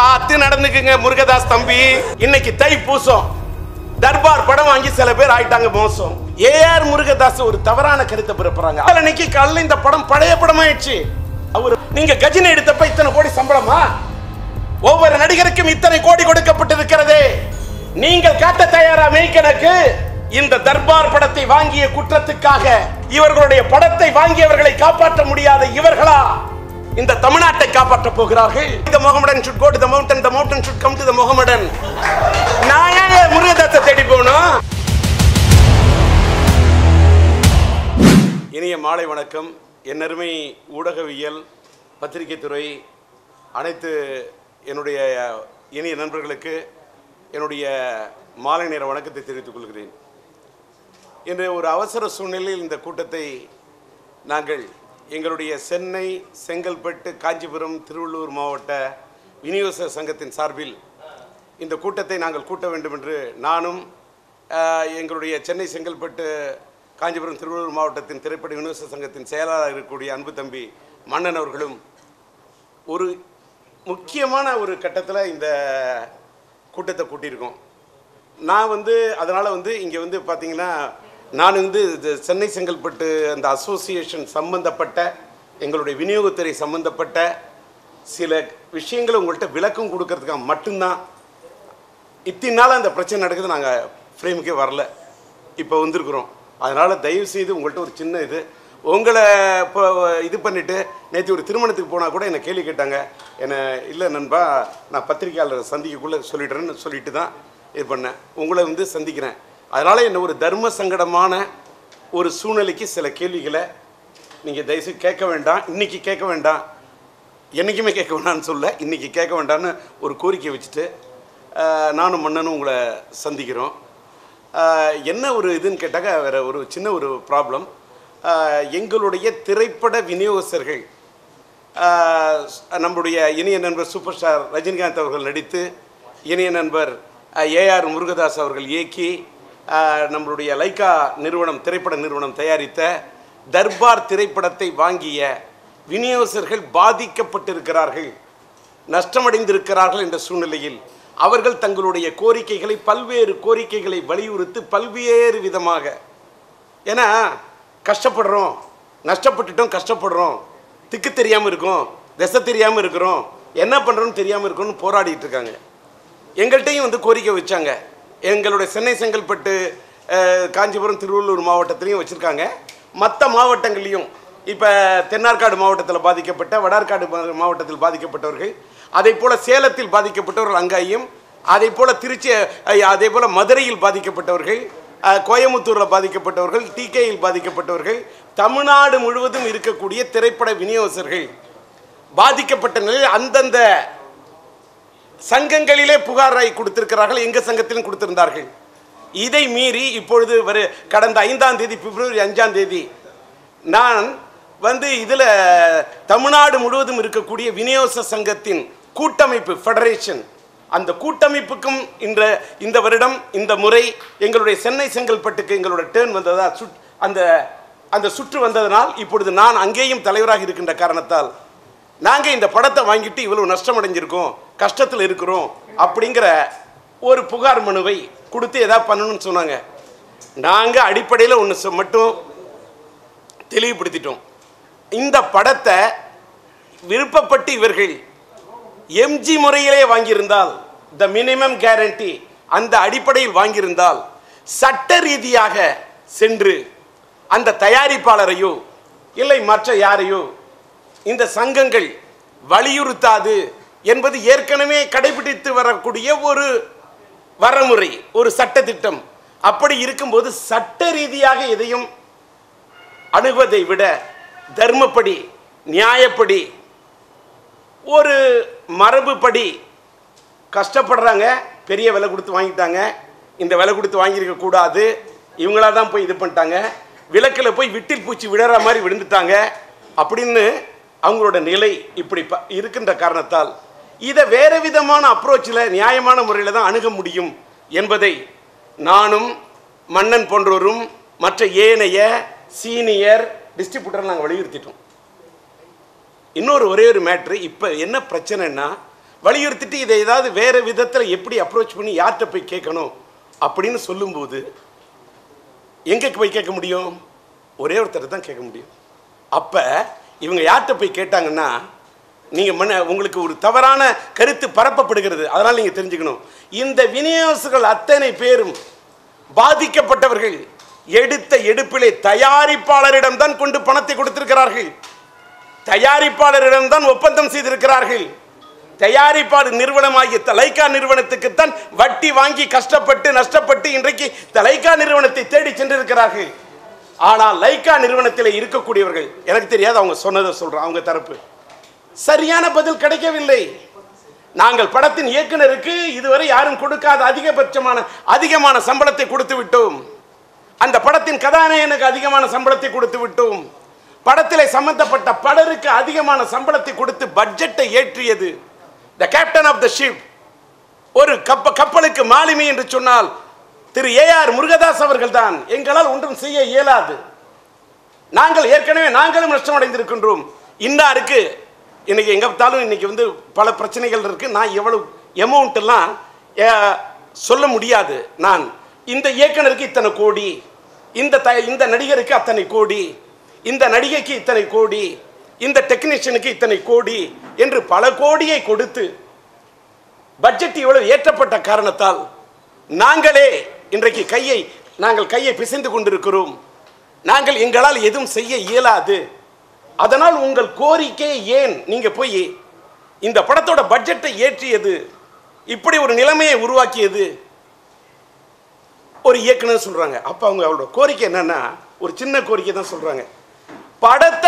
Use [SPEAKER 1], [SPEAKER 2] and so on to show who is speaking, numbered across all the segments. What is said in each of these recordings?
[SPEAKER 1] பார்த்து நடந்துக்குங்க முருகதாஸ் தம்பி. இன்னைக்கு தைப்பூசம், தர்பார் படம் வாங்கி சில பேர் ஆயிட்டாங்க மோசம். ஏஆர் முருகதாஸ் ஒரு தவறான கருத்தை பிறப்புறாங்க. அன்னைக்கு காலையில் இந்த படம் பழைய படமாயிடுச்சு. அவர் நீங்க கஜினி எடுத்தப்ப இத்தனை கோடி சம்பளமா? ஒவ்வொரு நடிகருக்கும் இத்தனை கோடி கொடுக்கப்பட்டிருக்கிறதே. நீங்கள் காட்ட தயாரா மெய்கணக்கு? இந்த தர்பார் படத்தை வாங்கிய குற்றத்துக்காக இவர்களுடைய படத்தை வாங்கியவர்களை காப்பாற்ற முடியாத இவர்களா இந்த தமிழ்நாட்டை காப்பாற்ற போகிறார்கள்? The Mohammedan should go to the mountain should come to the Mohammedan. நான் ஏன் முருகதாஸை தேடி போகணும்? இனிய மாலை வணக்கம். என் அருமை ஊடகவியல், பத்திரிகை துறை, அனைத்து என்னுடைய இனிய நண்பர்களுக்கு என்னுடைய மாலை நேர வணக்கத்தை தெரிவித்துக் கொள்கிறேன். இன்று ஒரு அவசர சூழ்நிலையில் இந்த கூட்டத்தை நாங்கள் எங்களுடைய சென்னை, செங்கல்பட்டு, காஞ்சிபுரம், திருவள்ளூர் மாவட்ட விநியோக சங்கத்தின் சார்பில் இந்த கூட்டத்தை நாங்கள் கூட்ட வேண்டும் என்று நானும் எங்களுடைய சென்னை, செங்கல்பட்டு, காஞ்சிபுரம், திருவள்ளூர் மாவட்டத்தின் திரைப்பட விநியோக சங்கத்தின் செயலாளர் இருக்கக்கூடிய அன்பு தம்பி மன்னன் அவர்களும் ஒரு முக்கியமான ஒரு கட்டத்தில் இந்த கூட்டத்தை கூட்டியிருக்கோம். நான் அதனால் இங்கே பார்த்தீங்கன்னா நான் சென்னை, செங்கல்பட்டு அந்த அசோசியேஷன் சம்பந்தப்பட்ட எங்களுடைய விநியோகத்துறை சம்பந்தப்பட்ட சில விஷயங்களை உங்கள்கிட்ட விளக்கம் கொடுக்கறதுக்காக மட்டும்தான் இத்தனை நாள் அந்த பிரச்சனை நடக்குது. நாங்கள் ஃப்ரேமுக்கே வரல, இப்போ வந்திருக்கிறோம். அதனால் தயவுசெய்து உங்கள்கிட்ட ஒரு சின்ன உங்களை இப்போ இது பண்ணிவிட்டு நேற்று ஒரு திருமணத்துக்கு போனால் கூட என்னை கேள்வி கேட்டாங்க. என்னை இல்லை நண்பா, நான் பத்திரிகையாளரை சந்திக்கக்குள்ளே சொல்லிடுறேன்னு சொல்லிட்டு தான் இது பண்ணேன். உங்களை சந்திக்கிறேன். அதனால் என்ன ஒரு தர்ம சங்கடமான ஒரு சூழ்நிலைக்கு சில கேள்விகளை நீங்கள் தயவுசெய்து கேட்க வேண்டாம். இன்றைக்கி கேட்க வேண்டாம், என்றைக்குமே கேட்க வேண்டாம்னு சொல்ல, இன்றைக்கி கேட்க வேண்டாம்னு ஒரு கோரிக்கை வச்சுட்டு நானும் மன்னனும் உங்களை சந்திக்கிறோம். என்ன ஒரு இதுன்னு கேட்டாக்க வேறு ஒரு சின்ன ஒரு ப்ராப்ளம். எங்களுடைய திரைப்பட விநியோகஸ்தர்கள், நம்முடைய இனிய நண்பர் சூப்பர் ஸ்டார் ரஜினிகாந்த் அவர்கள் நடித்து, இனிய நண்பர் ஏஆர் முருகதாஸ் அவர்கள் இயக்கி, நம்மளுடைய லைக்கா நிறுவனம், திரைப்பட நிறுவனம் தயாரித்த தர்பார் திரைப்படத்தை வாங்கிய விநியோகஸ்தர்கள் பாதிக்கப்பட்டிருக்கிறார்கள், நஷ்டமடைந்திருக்கிறார்கள் என்ற சூழ்நிலையில் அவர்கள் தங்களுடைய கோரிக்கைகளை, பல்வேறு கோரிக்கைகளை வலியுறுத்தி பல்வேறு விதமாக, ஏன்னா கஷ்டப்படுறோம், நஷ்டப்பட்டுட்டோம், கஷ்டப்படுறோம், திக்கு தெரியாமல் இருக்கோம், திசை தெரியாமல் இருக்கிறோம், என்ன பண்ணுறோன்னு தெரியாமல் இருக்கோன்னு போராடிட்டு இருக்காங்க. எங்கள்கிட்டையும் கோரிக்கை வச்சாங்க. எங்களுடைய சென்னை, செங்கல்பட்டு, காஞ்சிபுரம், திருவள்ளூர் மாவட்டத்திலையும் வச்சுருக்காங்க. மற்ற மாவட்டங்கள்லையும் இப்போ தென்னார்காடு மாவட்டத்தில் பாதிக்கப்பட்ட, வடார்காடு மாவட்டத்தில் பாதிக்கப்பட்டவர்கள், அதே போல் சேலத்தில் பாதிக்கப்பட்டவர்கள் அங்கேயும், அதே போல் திருச்சி, அதே போல் மதுரையில் பாதிக்கப்பட்டவர்கள், கோயமுத்தூரில் பாதிக்கப்பட்டவர்கள், டிகேயில் பாதிக்கப்பட்டவர்கள், தமிழ்நாடு முழுவதும் இருக்கக்கூடிய திரைப்பட விநியோகஸ்தர்கள் பாதிக்கப்பட்ட நிலையில் அந்தந்த சங்கங்களிலே புகாரை கொடுத்திருக்கிறார்கள். எங்கள் சங்கத்திலும் கொடுத்திருந்தார்கள். இதை மீறி இப்பொழுது கடந்த 5ஆம் தேதி, பிப்ரவரி 5ஆம் தேதி நான் இதில் தமிழ்நாடு முழுவதும் இருக்கக்கூடிய விநியோக சங்கத்தின் கூட்டமைப்பு, ஃபெடரேஷன், அந்த கூட்டமைப்புக்கும் இந்த வருடம், இந்த முறை எங்களுடைய சென்னை, செங்கல்பட்டுக்கு எங்களோட டேர்ன் வந்ததா, அந்த சுற்று வந்ததனால் இப்பொழுது நான் அங்கேயும் தலைவராக இருக்கின்ற காரணத்தால் நாங்கள் இந்த படத்தை வாங்கிட்டு இவ்வளவு நஷ்டமடைஞ்சிருக்கோம், கஷ்டத்தில் இருக்கிறோம் அப்படிங்கிற ஒரு புகார் மனுவை கொடுத்து எதாவது பண்ணணும்னு சொன்னாங்க. நாங்கள் அடிப்படையில் ஒன்று மட்டும் தெளிவுபடுத்திட்டோம். இந்த படத்தை விருப்பப்பட்டு இவர்கள் எம்ஜி முறையிலே வாங்கியிருந்தால், த மினிமம் கேரண்டி அந்த அடிப்படையில் வாங்கியிருந்தால், சட்ட ரீதியாக சென்று அந்த தயாரிப்பாளரையோ இல்லை மற்ற யாரையோ இந்த சங்கங்கள் வலியுறுத்தாது என்பது ஏற்கனவே கடைபிடித்து வரக்கூடிய ஒரு வரமுறை, ஒரு சட்டத்திட்டம். அப்படி இருக்கும்போது சட்ட ரீதியாக எதையும் அணுகுவதை விட தர்மப்படி, நியாயப்படி, ஒரு மரபுப்படி கஷ்டப்படுறாங்க, பெரிய விலை கொடுத்து வாங்கிட்டாங்க, இந்த விலை கொடுத்து வாங்கியிருக்க கூடாது, இவங்களா தான் போய் இது பண்ணிட்டாங்க, விளக்கில் போய் விட்டில் பூச்சி விடுற மாதிரி விழுந்துட்டாங்க அப்படின்னு அவங்களோட நிலை இப்படி இருக்கின்ற காரணத்தால் இதை வேறு விதமான அப்ரோச்சில், நியாயமான முறையில் தான் அணுக முடியும் என்பதை நானும் மன்னன் போன்றோரும் மற்ற ஏனைய சீனியர் டிஸ்ட்ரிபியூட்டர் நாங்கள் வலியுறுத்திட்டோம். இன்னொரு ஒரே ஒரு மேட்ரு, இப்போ என்ன பிரச்சனைன்னா, வலியுறுத்திட்டு இதை ஏதாவது வேறு விதத்தில் எப்படி அப்ரோச் பண்ணி யார்கிட்ட போய் கேட்கணும் அப்படின்னு சொல்லும்போது எங்கே போய் கேட்க முடியும்? ஒரே ஒருத்தர் தான் கேட்க முடியும். அப்போ இவங்க யார்கிட்ட போய் கேட்டாங்கன்னா, நீங்கள் உங்களுக்கு ஒரு தவறான கருத்து பரப்பப்படுகிறது. அதனால் நீங்கள் தெரிஞ்சுக்கணும், இந்த விநியோகஸ்தர்கள் அத்தனை பேரும் பாதிக்கப்பட்டவர்கள் எடுத்த எடுப்பிலே தயாரிப்பாளரிடம்தான் கொண்டு பணத்தை கொடுத்திருக்கிறார்கள். தயாரிப்பாளரிடம்தான் ஒப்பந்தம் செய்திருக்கிறார்கள். தயாரிப்பாளர் நிறுவனமாகிய லைக்கா நிறுவனத்துக்குத்தான் வட்டி வாங்கி கஷ்டப்பட்டு நஷ்டப்பட்டு இன்றைக்கு லைக்கா நிறுவனத்தை தேடி சென்றிருக்கிறார்கள். ஆனால் லைக்கா நிறுவனத்தில் இருக்கக்கூடியவர்கள், எனக்கு தெரியாது, அவங்க சொன்னதை சொல்றேன், அவங்க தரப்பு சரியான பதில் கிடைக்கவில்லை. நாங்கள் படத்தின் இயக்குனருக்கு இதுவரை யாரும் கொடுக்காத அதிகமான சம்பளத்தை கொடுத்து விட்டோம். அந்த படத்தின் கதாநாயகனுக்கு அதிகமான சம்பளத்தை கொடுத்து விட்டோம். படத்திலே சம்பந்தப்பட்ட பலருக்கு அதிகமான சம்பளத்தை கொடுத்து பட்ஜெட்டை ஏற்றியது the captain of the ship. ஒரு கப்பலுக்கு மாலுமி என்று சொன்னால் திரு ஏஆர் முருகதாஸ் அவர்கள் தான். எங்களால் ஒன்றும் செய்ய இயலாது. நாங்களும் நஷ்டமடைந்திருக்கின்றோம். இன்னாருக்கு இன்னைக்கு எங்க பார்த்தாலும் இன்னைக்கு பல பிரச்சனைகள் இருக்கு. நான் எவ்வளவு அமௌண்ட் எல்லாம் சொல்ல முடியாது. நான் இந்த இயக்குனருக்கு இத்தனை கோடி, இந்த நடிகருக்கு அத்தனை கோடி, இந்த நடிகைக்கு இத்தனை கோடி, இந்த டெக்னீஷியனுக்கு இத்தனை கோடி என்று பல கோடியை கொடுத்து பட்ஜெட் இவ்வளவு ஏற்றப்பட்ட காரணத்தால் நாங்களே இன்றைக்கு கையை பிசைந்து கொண்டிருக்கிறோம். எங்களால் எதுவும் செய்ய இயலாது. அதனால் உங்கள் கோரிக்கை ஏன் நீங்க போய் இந்த படத்தோட பட்ஜெட்டை ஏற்றியது, இப்படி ஒரு நிலைமையை உருவாக்கியது ஒரு இயக்குனர் சொல்றாங்க. அப்ப அவங்களோட கோரிக்கை என்னன்னா, ஒரு சின்ன கோரிக்கை தான் சொல்றாங்க. படத்தை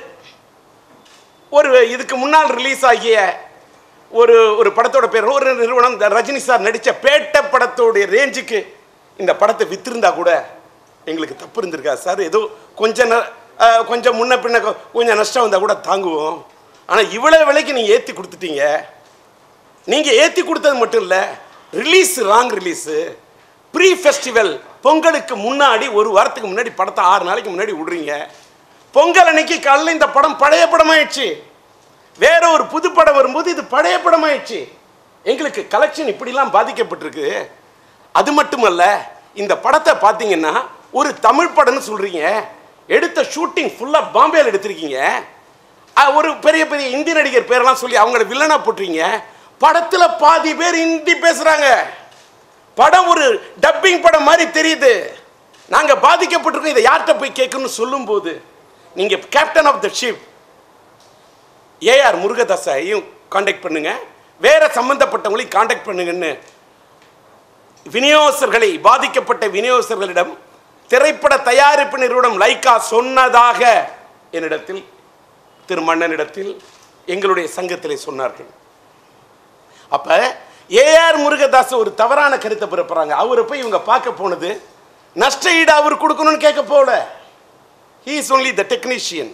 [SPEAKER 1] ஒரு இதுக்கு முன்னால் ரிலீஸ் ஆகிய ஒரு படத்தோட பேர், ஒரு நிறுவனம் ரஜினி சார் நடித்த பேட்ட படத்தோடைய ரேஞ்சுக்கு இந்த படத்தை வித்திருந்தா கூட எங்களுக்கு தப்பு இருந்திருக்கா சார். ஏதோ கொஞ்சம் முன்ன பின்ன கொஞ்சம் நஷ்டம் வந்தால் கூட தாங்குவோம். ஆனால் இவ்வளோ விலைக்கு நீங்கள் ஏற்றி கொடுத்துட்டீங்க. நீங்கள் ஏற்றி கொடுத்தது மட்டும் இல்லை, ராங் ரிலீஸு, ப்ரீ ஃபெஸ்டிவல் பொங்கலுக்கு முன்னாடி ஒரு வாரத்துக்கு முன்னாடி படத்தை 6 நாளைக்கு முன்னாடி விடுறீங்க. பொங்கல் அன்னைக்கு காலையில் இந்த படம் பழைய படமாயிடுச்சு. வேற ஒரு புது படம் வரும்போது இது பழைய படமாயிடுச்சு. எங்களுக்கு கலெக்ஷன் இப்படிலாம் பாதிக்கப்பட்டிருக்கு. அது மட்டுமல்ல, இந்த படத்தை பார்த்தீங்கன்னா ஒரு தமிழ் படம்னு சொல்றீங்க, எடுத்த ஷூட்டிங் ஃபுல்லாக பாம்பேல எடுத்திருக்கீங்க. ஒரு பெரிய பெரிய இந்தி நடிகர் பேரெல்லாம் சொல்லி அவங்கள வில்லனா போட்டுறீங்க. படத்தில் பாதி பேர் ஹிந்தி பேசுறாங்க. படம் ஒரு டப்பிங் படம் மாதிரி தெரியுது. நாங்கள் பாதிக்கப்பட்டிருக்கோம். இதை யார்கிட்ட போய் கேட்கணும்னு சொல்லும்போது, நீங்கள் captain of the ship AR முருகதாஸையும் கான்டாக்ட் பண்ணுங்க, வேற சம்பந்தப்பட்டவங்களையும் கான்டாக்ட் பண்ணுங்கன்னு விநியோகஸ்தர்களை, பாதிக்கப்பட்ட விநியோகஸ்தர்களிடம் திரைப்பட தயாரிப்பு நிறுவனம் லைக்கா சொன்னதாக என்னிடத்தில், திரு மன்னனிடத்தில், எங்களுடைய சங்கத்திலே சொன்னார்கள். அப்ப ஏஆர் முருகதாஸ் ஒரு தவறான கருத்தை பிறப்புறாங்க. அவரை போய் இவங்க பார்க்க போனது நஷ்ட ஈடு அவர் கொடுக்கணும்னு கேட்க போல. He is only the technician.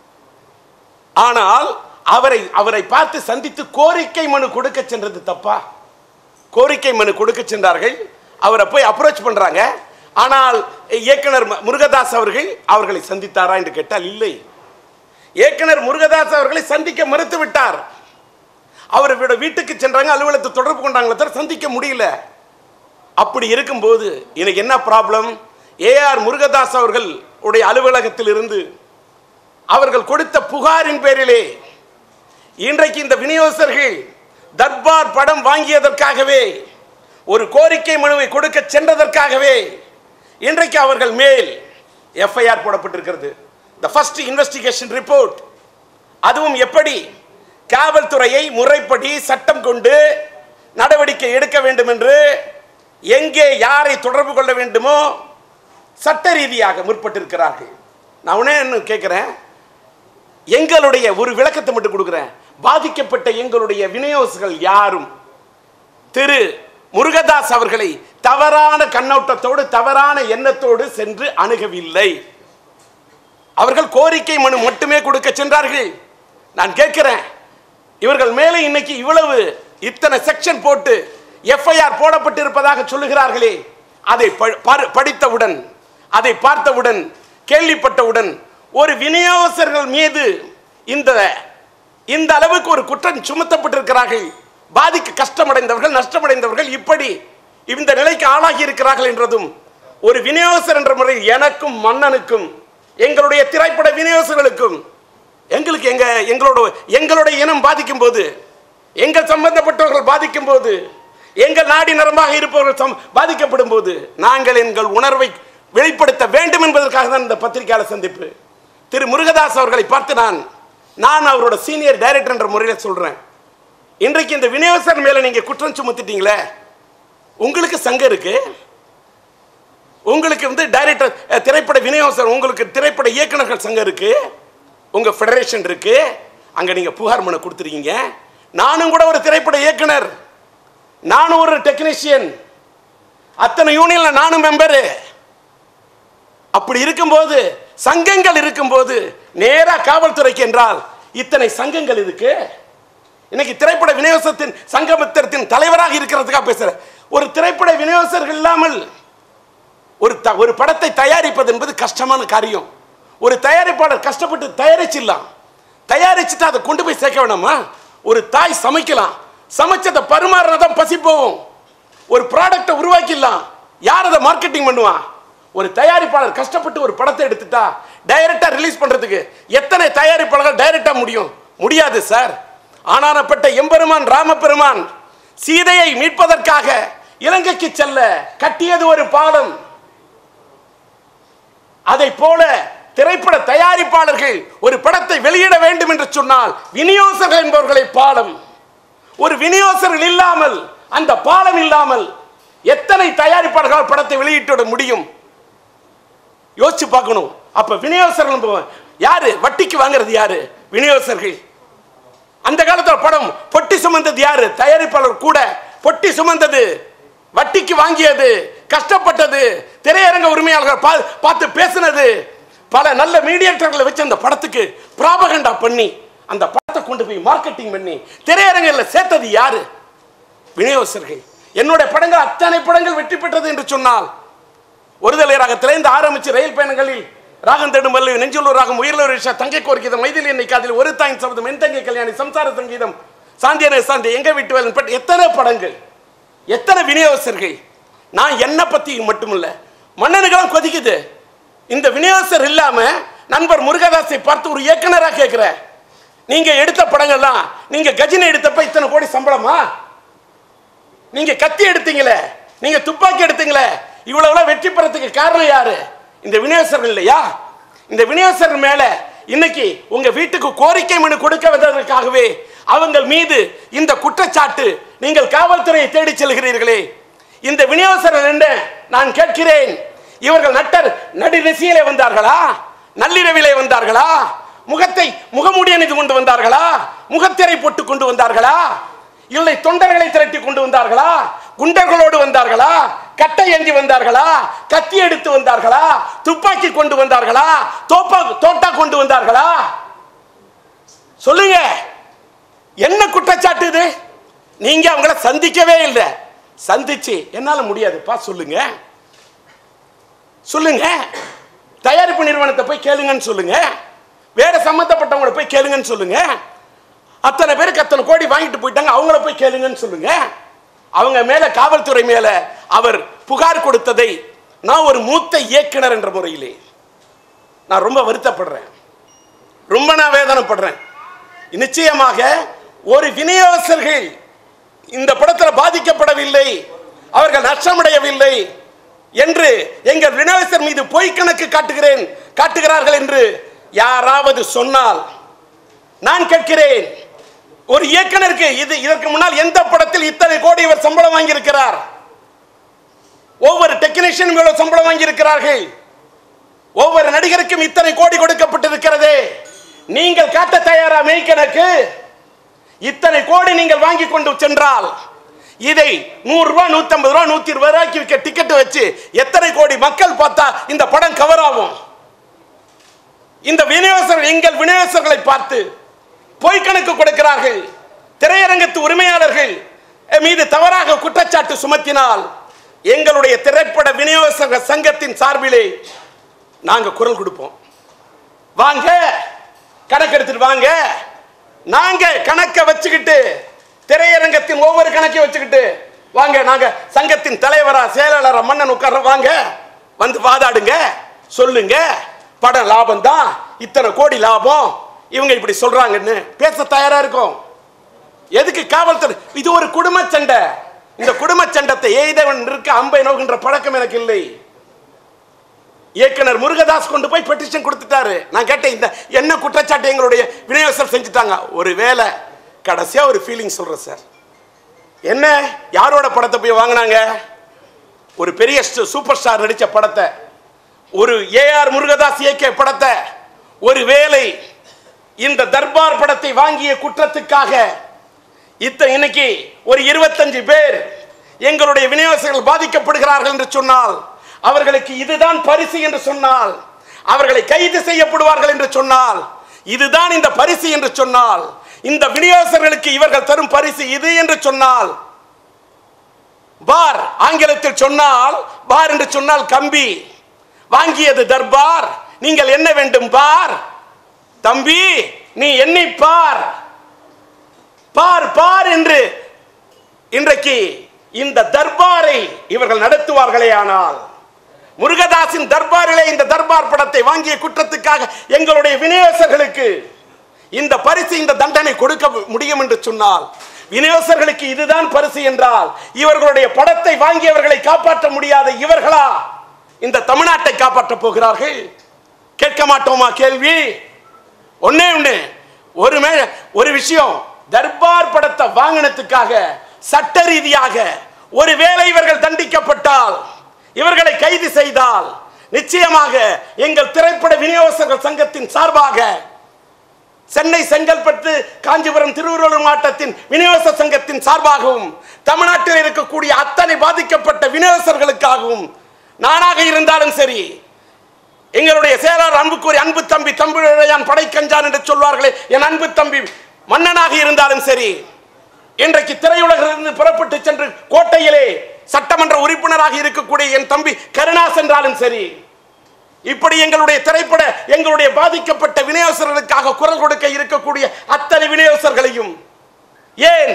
[SPEAKER 1] ஆனால் அவரை பார்த்து சந்தித்து கோரிக்கை மனு கொடுக்க சென்றது தப்பா? கோரிக்கை மனு கொடுக்க சென்றார்கள். அவரை போய் அப்ரோச் பண்றாங்க. ஆனால் இயக்குனர் முருகதாஸ் அவர்களை சந்தித்தாரா என்று கேட்டால் இல்லை. இயக்குனர் முருகதாஸ் அவர்களை சந்திக்க மறுத்து விட்டார். அவரோட வீட்டுக்கு சென்றாங்க, அலுவலகத்தை தொடர்பு கொண்டாங்களே தவிர சந்திக்க முடியல. அப்படி இருக்கும்போது எனக்கு என்ன ப்ராப்ளம்? ஏஆர் முருகதாஸ் அவர்கள் உடைய அலுவலகத்தில் இருந்து அவர்கள் கொடுத்த புகாரின் பேரிலே இன்றைக்கு இந்த விநியோகஸ்தர்கள் தர்பார் படம் வாங்கியதற்காகவே, ஒரு கோரிக்கை மனுவை கொடுக்க சென்றதற்காகவே இன்றைக்கு அவர்கள் மேல் எஃப்ஐஆர் போடப்பட்டிருக்கிறது. The first investigation report. அதுவும் எப்படி காவல்துறையை முறைப்படி சட்டம் கொண்டு நடவடிக்கை எடுக்க வேண்டும் என்று, எங்கே யாரை தொடர்பு கொள்ள வேண்டுமோ சட்ட ரீதியாக முற்பட்டிருக்கிறார்கள். நான் உடனே என்ன கேட்கிறேன், எங்களுடைய ஒரு விளக்கத்தை மட்டும் கொடுக்கிறேன். பாதிக்கப்பட்ட எங்களுடைய விநியோகஸ்தர்கள் யாரும் திரு முருகதாஸ் அவர்களை தவறான கண்ணோட்டத்தோடு தவறான எண்ணத்தோடு சென்று அணுகவில்லை. அவர்கள் கோரிக்கை மனு மட்டுமே கொடுக்க சென்றார்கள். நான் கேட்கிறேன், இவர்கள் மேலே இன்னைக்கு இத்தனை செக்ஷன் போட்டு எஃப்ஐஆர் போடப்பட்டிருப்பதாக சொல்லுகிறார்களே, அதை படித்தவுடன், அதை பார்த்தவுடன், கேள்விப்பட்டவுடன் ஒரு விநியோகஸ்தர்கள் மீது இந்த அளவுக்கு ஒரு குற்றம் சுமத்தப்பட்டிருக்கிறார்கள். கஷ்டமடைந்தவர்கள், நஷ்டமடைந்தவர்கள் இப்படி இந்த நிலைக்கு ஆளாகி இருக்கிறார்கள் என்றதும் ஒரு விநியோகஸ்தர் என்ற முறையில் எனக்கும் மன்னனுக்கும் எங்களுடைய திரைப்பட விநியோகஸ்தர்களுக்கும் எங்களுக்கு எங்களுடைய இனம் பாதிக்கும் போது, எங்கள் சம்பந்தப்பட்டவர்கள் பாதிக்கும் போது, எங்கள் நாடி நரம்பாக இருப்பவர்கள் பாதிக்கப்படும் போது நாங்கள் எங்கள் உணர்வை வெளிப்படுத்த வேண்டும் என்பதற்காக தான் இந்த பத்திரிகையாளர் சந்திப்பு. திரு முருகதாஸ் அவர்களை பார்த்து நான் அவரோட சீனியர் டைரக்டர் என்ற முறையில் சொல்றேன், இன்றைக்கு இந்த விநியோகஸ்தர் மேல நீங்க குற்றம் சுமத்திட்டீங்களே, உங்களுக்கு சங்கம் இருக்கு, உங்களுக்கு டைரக்டர் திரைப்பட விநியோகஸ்தர், உங்களுக்கு திரைப்பட இயக்குநர்கள் சங்கம் இருக்கு, உங்க ஃபெடரேஷன் இருக்கு, அங்க நீங்க புகார் மனு கொடுத்துருக்கீங்க. நானும் கூட ஒரு திரைப்பட இயக்குனர், நானும் ஒரு டெக்னீஷியன், அத்தனை யூனியன்ல நானும் மெம்பரு. அப்படி இருக்கும்போது சங்கங்கள் இருக்கும்போது நேரா காவல்துறைக்கு என்றால் இத்தனை சங்கங்கள் இருக்கு. இன்னைக்கு திரைப்பட விநியோகத்தின் சங்கமத்தின் தலைவராக இருக்கிறதுக்காக பேசுற ஒரு திரைப்பட விநியோகஸ்தர்கள் இல்லாமல் ஒரு படத்தை தயாரிப்பது என்பது கஷ்டமான காரியம். ஒரு தயாரிப்பாளர் கஷ்டப்பட்டு தயாரிச்சுட்டு அதை கொண்டு போய் சேர்க்க வேணாமா? ஒரு தாய் சமைக்கலாம், சமைச்சதை பரிமாறினதான் பசி போகும். ஒரு ப்ராடக்டை உருவாக்கிடலாம், யார் அதை மார்க்கெட்டிங் பண்ணுவான்? ஒரு தயாரிப்பாளர் கஷ்டப்பட்டு ஒரு படத்தை எடுத்துட்டா டைரக்டா ரிலீஸ் பண்றதுக்கு எத்தனை தயாரிப்பாளர்கள் டைரக்டா முடியாது சார். ஆனானப்பட்ட எம்பெருமான் ராமபெருமான் சீதையை மீட்பதற்காக இலங்கைக்கு செல்ல கட்டியது ஒரு பாலம். அதை போல திரைப்பட தயாரிப்பாளர்கள் ஒரு படத்தை வெளியிட வேண்டும் என்று சொன்னால் விநியோகஸ்தர்கள் என்பவர்களை பாலம். ஒரு விநியோகஸ்தர்கள் இல்லாமல், அந்த பாலம் இல்லாமல் எத்தனை தயாரிப்பாளர்கள் படத்தை வெளியிட முடியும்? யோசிச்சு பார்க்கணும். அப்ப விநியோகஸ்தர்கள் யாரு? வட்டிக்கு வாங்குறது யாரு? விநியோகஸ்தர்கள். அந்த காலத்துல படம் பொட்டி சுமந்தது யாரு? தயாரிப்பாளர் கூட பொட்டி சுமந்தது, வட்டிக்கு வாங்கியது, கஷ்டப்பட்டது, திரையரங்க உரிமையாளர்கள் பார்த்து பேசினது, பல நல்ல மீடியேட்டர்களை வச்சு அந்த படத்துக்கு ப்ராபகண்டா பண்ணி அந்த படத்தை கொண்டு போய் மார்க்கெட்டிங் பண்ணி திரையரங்கில் சேர்த்தது யாரு? விநியோகஸ்தர்கள். என்னுடைய படங்கள் அத்தனை படங்கள் வெற்றி பெற்றது என்று சொன்னால் ஒருதலை ராகத்திலிருந்து ஆரம்பிச்சு ரயில் பயணங்களில் ராகம் தேடும் வல்லி, நெஞ்சுள்ளூர் ராகம், உயிரிழர் ரிஷா, தங்கை கோர்கீதம், மைதிலி என்னை காதில், ஒரு தாயின் சபதம், என் தங்கை கல்யாணி, சம்சார சங்கீதம், சாந்தியனை சாந்தி, எங்க வீட்டு வேலை, எத்தனை படங்கள், எத்தனை விநியோகஸ்தர்கள். நான் என்ன பத்தி மட்டுமில்ல, மன்னனுக்கெல்லாம் கொதிக்குது. இந்த விநியோகஸ்தர் இல்லாம நண்பர் முருகதாஸை பார்த்து ஒரு இயக்குனராக கேட்கிற, நீங்க எடுத்த படங்கள்லாம், நீங்க கஜினி எடுத்தப்ப இத்தனை கோடி சம்பளமா? நீங்க கத்தி எடுத்தீங்களே, நீங்க துப்பாக்கி எடுத்தீங்களே, இவ்வளவு வெற்றி பெறத்துக்கு காரணம் யாரு? இந்த விநியோகஸ்தர்கள் இல்லையா? இந்த விநியோகஸ்தர் மேல இன்னைக்கு உங்க வீட்டுக்கு கோரிக்கை மனு கொடுக்க வந்ததற்காகவே அவங்க மீது இந்த குற்றச்சாட்டு. நீங்கள் காவல்துறையை தேடி செல்கிறீர்களே, இந்த விநியோகஸ்தர்கள் என்ன நான் கேட்கிறேன். இவர்கள் நடுநிசையிலே வந்தார்களா? நள்ளிரவிலே வந்தார்களா? முகமூடி அணிந்து கொண்டு வந்தார்களா? முகத்திரை போட்டு கொண்டு வந்தார்களா? இல்லை தொண்டர்களை திரட்டி கொண்டு வந்தார்களா? குண்டர்களோடு வந்தார்களா? கட்டை ஏந்தி வந்தார்களா? கத்தி எடுத்து வந்தார்களா? துப்பாக்கி கொண்டு வந்தார்களா? தோட்டா கொண்டு வந்தார்களா? சொல்லுங்க, என்ன குற்றச்சாட்டு இது? நீங்க அவங்கள சந்திக்கவே இல்லை. சந்திச்சு என்னால முடியாதுப்பா சொல்லுங்க, சொல்லுங்க. தயாரிப்பு நிறுவனத்தை போய் கேளுங்கன்னு சொல்லுங்க, வேற சம்பந்தப்பட்டவங்களை போய் கேளுங்கன்னு சொல்லுங்க. அத்தனை பேருக்கு அத்தனை கோடி வாங்கிட்டு போயிட்டாங்க, அவங்கள போய் கேளுங்கன்னு சொல்லுங்க. அவங்க மேல, காவல்துறை மேல அவர் புகார் கொடுத்ததை நான் ஒரு மூத்த இயக்குனர் என்ற முறையிலே நான் ரொம்ப வருத்தப்படுறேன், ரொம்ப நான் வேதனைப்படுறேன். நிச்சயமாக ஒரு விநியோகஸ்தர்கள் இந்த படத்தில் பாதிக்கப்படவில்லை, அவர்கள் நஷ்டமடையவில்லை என்று எங்கள் விநியோகஸ்தர் மீது பொய் கணக்கு காட்டுகிறார்கள் என்று யாராவது சொன்னால் நான் கேட்கிறேன், ஒரு இயக்குனருக்கு இதற்கு முன்னால் எந்த படத்தில் இத்தனை கோடி இவர் சம்பளம் வாங்கி இருக்கிறார்? ஒவ்வொரு டெக்னீஷியன் சம்பளம் வாங்கி இருக்கிறார்கள், ஒவ்வொரு நடிகருக்கும் இத்தனை கோடி கொடுக்கப்பட்டிருக்கிறது. நீங்கள் காட்ட தயாரா மெய்கணக்கு? இத்தனை கோடி நீங்கள் வாங்கி கொண்டு சென்றால் இதை 100 ரூபாய், 150 ரூபாய், 120 ரூபாய்க்கு விற்க டிக்கெட் வச்சு எத்தனை கோடி மக்கள் பார்த்தா இந்த படம் கவர் ஆகும்? இந்த விநியோகஸ்தர்கள் எங்கள் விநியோகஸ்தர்களை பார்த்து பொய் கணக்கு கொடுக்கிறார்கள். திரையரங்கத்து உரிமையாளர்கள் மீது தவறாக குற்றச்சாட்டு சுமத்தினால் எங்களுடைய திரைப்பட விநியோகஸ்தர்கள் சங்கத்தின் சார்பிலே நாங்க குரல் கொடுப்போம். வாங்க, கணக்கு எடுத்துட்டு வாங்க. நாங்க கணக்கை வச்சுக்கிட்டு திரையரங்கத்தின் ஒவ்வொரு கணக்கையும் வச்சுக்கிட்டு வாங்க, நாங்க சங்கத்தின் தலைவரா செயலாளரா மன்னன் உட்கார, வாங்க வந்து வாதாடுங்க, சொல்லுங்க, படம் லாபம் தான், இத்தனை கோடி லாபம், இவங்க இப்படி சொல்றாங்கன்னு பேச தயாரா இருக்கும். எதுக்கு காவல்துறை? இது ஒரு குடும்ப சண்டை. இந்த குடும்ப சண்டத்தை எய்தவன் இருக்க அம்பை நோக்குன்ற பழக்கம் எனக்கு இல்லை. இயக்குனர் முருகதாஸ் கொண்டு போய் பெட்டிஷன் கொடுத்துட்டாரு. நான் கேட்டேன், இந்த என்ன குற்றச்சாட்டு எங்களுடைய விநியோகஸ்தர் செஞ்சுட்டாங்க? ஒரு வேலை கடைசியா ஒரு ஃபீலிங் சொல்றேன் சார். என்ன, யாரோட படத்தை போய் வாங்கினாங்க? ஒரு பெரிய சூப்பர் ஸ்டார் நடிச்ச படத்தை, ஒரு ஏஆர் முருகதாஸ் இயக்கிய படத்தை, ஒரு வேலை இந்த தர்பார் படத்தை வாங்கிய குற்றத்துக்காக இன்னைக்கு ஒரு 25 பேர் எங்களுடைய விநியோகஸ்தர்கள் பாதிக்கப்படுகிறார்கள் என்று சொன்னால், அவர்களுக்கு இதுதான் பரிசு என்று சொன்னால், அவர்களை கைது செய்யப்படுவார்கள் என்று சொன்னால், இதுதான் இந்த பரிசு என்று சொன்னால், இந்த விநியோகஸ்தர்களுக்கு இவர்கள் தரும் பரிசு இது என்று சொன்னால், பார் ஆங்கிலத்தில் சொன்னால் பார் என்று சொன்னால் கம்பி, வாங்கியது தர்பார், நீங்கள் என்ன வேண்டும் பார், தம்பி நீ என்னை பார், பார் பார் என்று இன்றைக்கு இந்த தர்பாரை இவர்கள் நடத்துவார்களே. ஆனால் முருகதாசின் தர்பாரிலே இந்த தர்பார் படத்தை வாங்கிய குற்றத்துக்காக எங்களுடைய விநியோகஸ்தர்களுக்கு இந்த பரிசு, இந்த தண்டனை கொடுக்க முடியும் என்று சொன்னால், விநியோகஸ்தர்களுக்கு இதுதான் பரிசு என்றால், இவர்களுடைய படத்தை வாங்கியவர்களை காப்பாற்ற முடியாத இவர்களா இந்த தமிழ்நாட்டை காப்பாற்ற போகிறார்கள்? கேட்க மாட்டோமா கேள்வி? ஒன்னே ஒண்ணு, ஒரு விஷயம், தர்பார் படத்தை வாங்கினதுக்காக சட்ட ரீதியாக ஒருவேளை இவர்கள் தண்டிக்கப்பட்டால், இவர்களை கைது செய்தால், நிச்சயமாக எங்கள் திரைப்பட விநியோகஸ்தர்கள் சங்கத்தின் சார்பாக சென்னை, செங்கல்பட்டு, காஞ்சிபுரம், திருவள்ளூர் மாவட்டத்தின் விநியோகஸ்தர் சங்கத்தின் சார்பாகவும் தமிழ்நாட்டில் இருக்கக்கூடிய அத்தனை பாதிக்கப்பட்ட விநியோகஸ்தர்களுக்காகவும் நானாக இருந்தாலும் சரி, எங்களுடைய செயலாளர் அன்புக்குரிய அன்பு தம்பி தம்பிழையான் படைக்கஞ்சான் என்று சொல்வார்களே, என் அன்பு தம்பி மன்னனாக இருந்தாலும் சரி, இன்றைக்கு திரையுலகிலிருந்து புறப்பட்டு சென்று கோட்டையிலே சட்டமன்ற உறுப்பினராக இருக்கக்கூடிய என் தம்பி கருணாஸ் என்றாலும் சரி, இப்படி எங்களுடைய திரைப்பட எங்களுடைய பாதிக்கப்பட்ட விநியோகஸ்தர்களுக்காக குரல் கொடுக்க இருக்கக்கூடிய அத்தனை விநியோகஸ்தர்களையும், ஏன்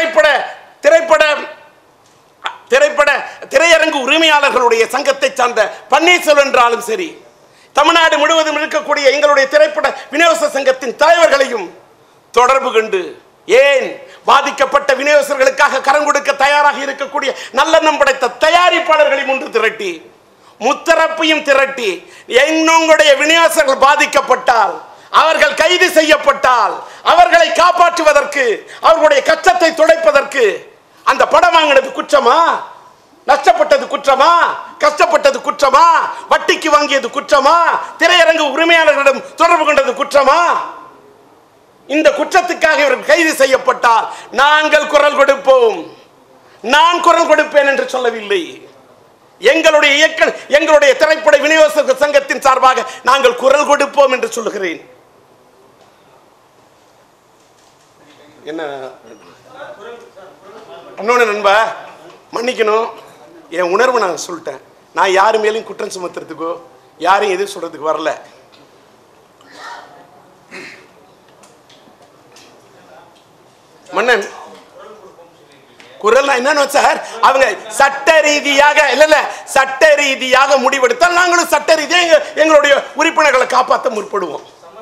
[SPEAKER 1] திரையரங்கு உரிமையாளர்களுடைய சங்கத்தை சார்ந்த பன்னீர்செல்வம் என்றாலும் சரி, தமிழ்நாடு முழுவதும் இருக்கக்கூடிய எங்களுடைய திரைப்பட விநியோகஸ்தர் சங்கத்தின் தலைவர்களையும் தொடர்பு கொண்டு, ஏன் பாதிக்கப்பட்ட விநியோகஸ்தர்களுக்காக கரம் கொடுக்க தயாராக இருக்கக்கூடிய நல்லெண்ணம் படைத்த தயாரிப்பாளர்களையும் ஒன்று திரட்டி, முத்தரப்பையும் திரட்டி, எங்களுடைய விநியோகஸ்தர்கள் பாதிக்கப்பட்டால், அவர்கள் கைது செய்யப்பட்டால், அவர்களை காப்பாற்றுவதற்கு, அவர்களுடைய கஷ்டத்தை துடைப்பதற்கு, அந்த படம் வாங்கினது குற்றமா, நஷ்டப்பட்டது குற்றமா, கஷ்டப்பட்டது குற்றமா, வட்டிக்கு வாங்கியது குற்றமா, திரையரங்கு உரிமையாளர்களிடம் தொடர்பு கொண்டது குற்றமா? இந்த குற்றத்துக்காக இவர்கள் கைது செய்யப்பட்டால் நாங்கள் குரல் கொடுப்போம். நான் குரல் கொடுப்பேன் என்று சொல்லவில்லை. எங்களுடைய திரைப்பட விநியோகஸ்தர் சங்கத்தின் சார்பாக நாங்கள் குரல் கொடுப்போம் என்று சொல்லுகிறேன். என்ன இன்னொன்னு நண்பா, மன்னிக்கணும், என் உணர்வு நான் சொல்லிட்டேன். நான் யாரு மேலும் குற்றம் சுமத்துறதுக்கோ யாரையும் எதிர் சொல்றதுக்கு வரல. மன்னன் குரல் என்னன்னு சார், அவங்க சட்ட ரீதியாக இல்ல சட்ட ரீதியாக முடிவெடுத்தால் நாங்களும் சட்ட ரீதியாக எங்களுடைய உறுப்பினர்களை காப்பாற்ற முற்படுவோம்.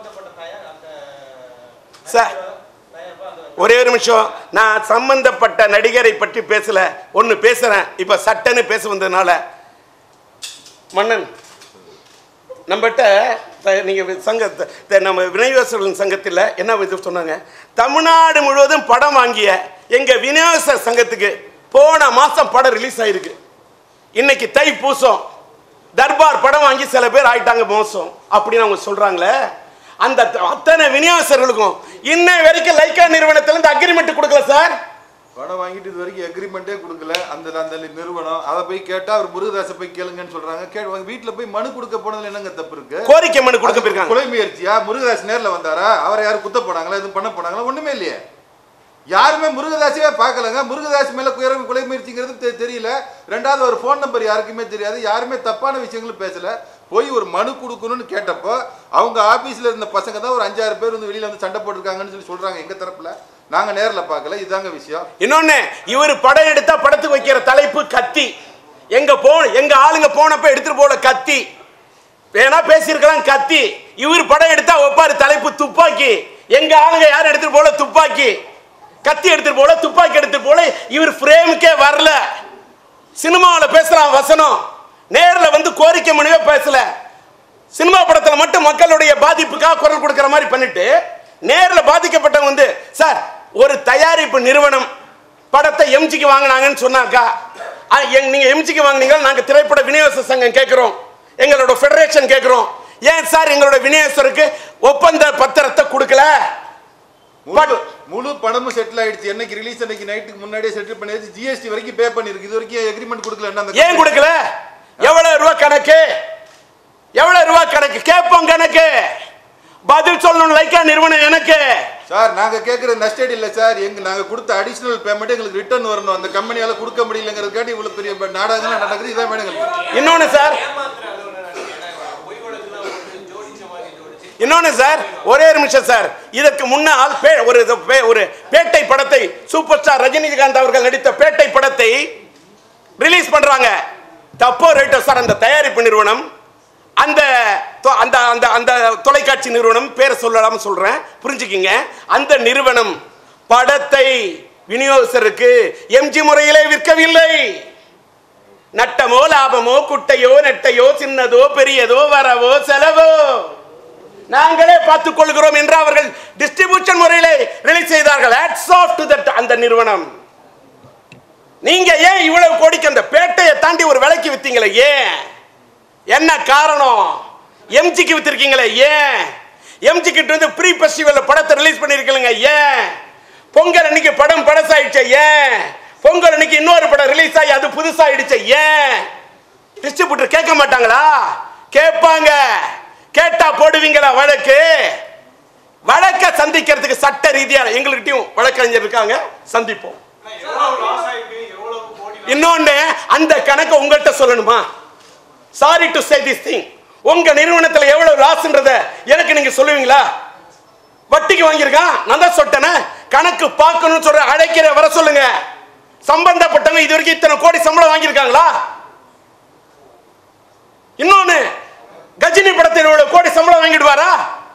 [SPEAKER 1] சார் ஒரே ஒரு நிமிஷம், நான் சம்பந்தப்பட்ட நடிகரை பற்றி பேசல, ஒன்னு பேசுறேன். இப்ப சட்டன்னு பேச வந்ததுனால மன்னன் நம்மகிட்ட நீங்க சங்கத்தை நம்ம விநியோகஸ்தர்கள் சங்கத்தில் என்ன இது சொன்னாங்க, தமிழ்நாடு முழுவதும் படம் வாங்கிய எங்க விநியோகஸ்தர் சங்கத்துக்கு போன மாசம் படம் ரிலீஸ் ஆயிருக்கு. இன்னைக்கு தைப்பூசம், தர்பார் படம் வாங்கி சில பேர் ஆயிட்டாங்க மோசம் அப்படின்னு அவங்க சொல்றாங்களே. அந்த அத்தனை விநியோகஸ்தர்களுக்கும் இன்ன வரைக்கும் லைக்கா நிறுவனத்திலிருந்து அக்ரிமெண்ட் கொடுக்கல சார்.
[SPEAKER 2] படம் வாங்கிட்டு இது வரைக்கும் அக்ரிமெண்ட்டே கொடுக்கல அந்த நிறுவனம். அதை போய் கேட்டா அவர் முருகதாசை போய் கேளுங்கன்னு சொல்றாங்க. வீட்டில் போய் மனு கொடுக்க போனதுல என்னங்க தப்பு இருக்கு?
[SPEAKER 1] கோரிக்கை மனு கொடுக்க போயிருக்காங்க.
[SPEAKER 2] கொலை முயற்சியா? முருகதாஸ் நேரில் வந்தாரா? அவரை யாரும் குத்த போனாங்களா? எதுவும் பண்ண போனாங்களா? ஒண்ணுமே இல்லையே. யாருமே முருகதாசவே பார்க்கலங்க. முருகதாஸ் மேல கொலை முயற்சிங்கிறது தெரியல. ரெண்டாவது ஒரு ஃபோன் நம்பர் யாருக்குமே தெரியாது. யாருமே தப்பான விஷயங்களும் பேசல. போய் ஒரு மனு கொடுக்கணும்னு கேட்டப்போ அவங்க ஆபீஸ்ல இருந்த பசங்க தான் ஒரு 5-6 பேர் வந்து வெளியில வந்து சண்டை போட்டிருக்காங்கன்னு சொல்லி சொல்றாங்க. எங்க தரப்புல நாங்க நேர்ல பார்க்கல. இதாங்க விஷயம்.
[SPEAKER 1] இன்னொன்னு, இவர் படம் எடுத்தா படத்துக்கு வைக்கிற தலைப்பு கத்தி. எங்க ஆளுங்க போனப்ப எடுத்துட்டு போல கத்தி, வேணா பேசியிருக்கலாம் கத்தி. இவர் படம் எடுத்தா வைப்பாரு தலைப்பு துப்பாக்கி. எங்க ஆளுங்க யாரும் எடுத்துட்டு போல துப்பாக்கி, கத்தி எடுத்துட்டு போல, துப்பாக்கி எடுத்துட்டு போல. இவர் ஃப்ரேமுக்கே வரல. சினிமாவில் பேசுறான் வசனம், நேர்ல வந்து கோரிக்கை மனுவே பேசல. சினிமா படத்துல மட்டும் மக்களுடைய பாதிப்புக்காக குரல் கொடுக்கிற மாதிரி பண்ணிட்டு, நேர்ல பாதிக்கப்பட்டவங்க வந்து சார் ஒரு தயாரிப்பு நிறுவனம் படத்தை எம்ஜிக்கு வாங்கினாங்கன்னு சொன்னாக்கா, நீங்க எம்ஜிக்கு வாங்கினீங்க, நாங்க திரைப்பட விநியோக சங்கம் கேட்கிறோம், எங்களோட ஃபெடரேஷன் கேட்கிறோம், ஏன் சார் எங்களோட விநியோகஸ்தருக்கு ஒப்பந்த பத்திரத்தை கொடுக்கல?
[SPEAKER 2] முழு பணமும் செட்டில் ஆயிடுச்சு. என்னைக்கு ரிலீஸ் அன்னைக்கு நைட்டுக்கு முன்னாடியே செட்டில் பண்ணியாச்சு. ஜிஎஸ்டி வரைக்கும் பே பண்ணிருக்கு. இது வரைக்கும் எக்ரிமெண்ட் கொடுக்கல.
[SPEAKER 1] ஏன் கொடுக்கல? எவ்வளவு ரூபாய் கணக்கு, எவ்வளவு ரூபாய் கணக்கு கேட்போம். கணக்கு பதில் சொல்லணும். லைக்கா நிறுவனம் எனக்கு
[SPEAKER 2] சார் நாங்க கேட்கிற நஷ்டடி இல்ல சார், நாங்க கொடுத்த அடிஷனல் பேமெண்ட் எங்களுக்கு ரிட்டர்ன் வரணும். அந்த கம்பெனியால கொடுக்க முடியலங்கிறதுக்காண்டி இவ்வளவு பெரிய நாடகங்கள் நடக்குது. இதான் வேணுங்க.
[SPEAKER 1] இன்னொன்னு சார், ஒரே நிமிஷம் சார், இதற்கு முன்னால் ஒரு பேட்டை படத்தை சூப்பர் ஸ்டார் ரஜினிகாந்த் அவர்கள் நடித்த பேட்டை படத்தை ரிலீஸ் பண்றாங்க. தப்போ ரைட்டோ சார், அந்த தயாரிப்பு நிறுவனம், அந்த தொலைக்காட்சி நிறுவனம், பேரை சொல்லலாம சொல்றேன், புரிஞ்சுக்கிங்க. அந்த நிறுவனம் படத்தை விநியோகஸ்தருக்கு எம்ஜி முறையிலே விற்கவில்லை. நட்டமோ லாபமோ குட்டையோ நெட்டையோ சின்னதோ பெரியதோ வரவோ செலவோ நாங்களே பார்த்துக் கொள்கிறோம் என்று அவர்கள் டிஸ்ட்ரிபியூஷன் முறையிலே ரிலீஸ் செய்தார்கள். ஹேட்ஸ் ஆஃப் டு தட் அந்த நிறுவனம். நீங்க ஏன் இவ்வளவு கோடிக்கு அந்த பேட்டையை தாண்டி ஒரு விலைக்கு வித்தீங்களே? ஏன்? என்ன காரணம்? எம்ஜிக்கு வித்திருக்கீங்களே, ஏன்? எம்ஜி கிட்ட வந்து ப்ரீ ஃபெஸ்டிவல்ல படத்தை ரிலீஸ் பண்ணிருக்கீங்க, ஏன்? பொங்கல் அன்னைக்கு படம் பழசாயிடுச்சு, ஏன்? பொங்கல் அன்னைக்கு இன்னொரு படம் ரிலீஸ் ஆகி அது புதுசாயிடுச்சு, ஏன்? டிஸ்ட்ரிபியூட்டர் கேட்க மாட்டாங்களா? கேட்பாங்க. கேட்டா போடுவீங்களா வழக்கு? வழக்க சந்திக்கிறதுக்கு சட்ட ரீதியாக எங்கள்கிட்டயும் வழக்கறிஞர் இருக்காங்க, சந்திப்போம். இன்னொன்னு, அந்த கணக்கு உங்கள்கிட்ட சொல்லணுமா? Sorry to say this thing, உங்க நிறுவனத்தில் எவ்வளவு லாஸ்ன்றத எனக்கு நீங்க சொல்லுவீங்களா? வட்டிக்கு வாங்கியிருக்கான், நான் தான் சொட்டேனே, கணக்கு பார்க்கணும்னு சொல்ற, அழைக்கிற வர சொல்லுங்க. சம்பந்தப்பட்டவங்க இது வரைக்கும் இத்தனை கோடி சம்பளம் வாங்கியிருக்காங்களா? இன்னொன்னு, கஜினி படத்தில் எவ்வளவு கோடி சம்பளம் வாங்கிடுவாரா?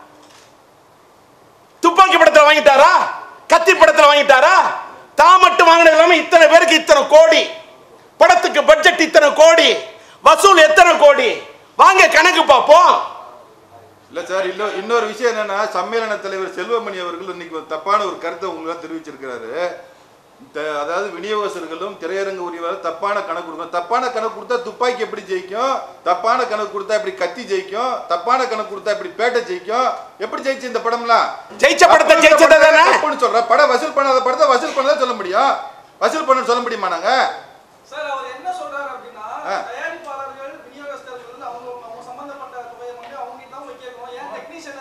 [SPEAKER 1] துப்பாக்கி படத்தில் வாங்கிட்டாரா? கத்தி படத்தில் வாங்கிட்டாரா? தான் மட்டும் வாங்கினது இல்லாம இத்தனை பேருக்கு இத்தனை கோடி, படத்துக்கு பட்ஜெட் இத்தனை கோடி, வசூல் எத்தனை கோடி, வாங்க கணக்கு பார்ப்போம்.
[SPEAKER 2] இல்ல சார், இன்னொரு விஷயம் என்னன்னா, சம்மேளன தலைவர் செல்வமணி அவர்கள் இன்னைக்கு தப்பான ஒரு கருத்தை உங்களுக்கு தெரிவிச்சிருக்கிறாரு. அதாவது விநியோகஸ்தர்களும் திரையரங்கு உரிமையாளர் தப்பான கணக்கு கொடுக்கும். தப்பான கணக்கு கொடுத்தா துப்பாக்கி எப்படி ஜெயிக்கும்? தப்பான கணக்கு கொடுத்தா எப்படி கத்தி ஜெயிக்கும்? தப்பான கணக்கு கொடுத்தா எப்படி பேட்டை ஜெயிக்கும்? எப்படி ஜெயிச்சு இந்த படம்லாம்?
[SPEAKER 1] ஜெயிச்ச படத்தை ஜெயிச்சதானே
[SPEAKER 2] சொல்ற. படம் வசூல் பண்ணாத படத்தை வசூல் பண்ணதான் சொல்ல முடியும். வசூல் பண்ண சொல்ல முடியுமா? நாங்க
[SPEAKER 3] சார் அவர் என்ன சொல்றாரு அப்படின்னா, தயாரிப்பாளர்கள் விநியோகஸ்தர்கள் அவங்க சம்பந்தப்பட்ட துறையை வந்து அவங்க தான் போய் கேட்கணும். ஏன்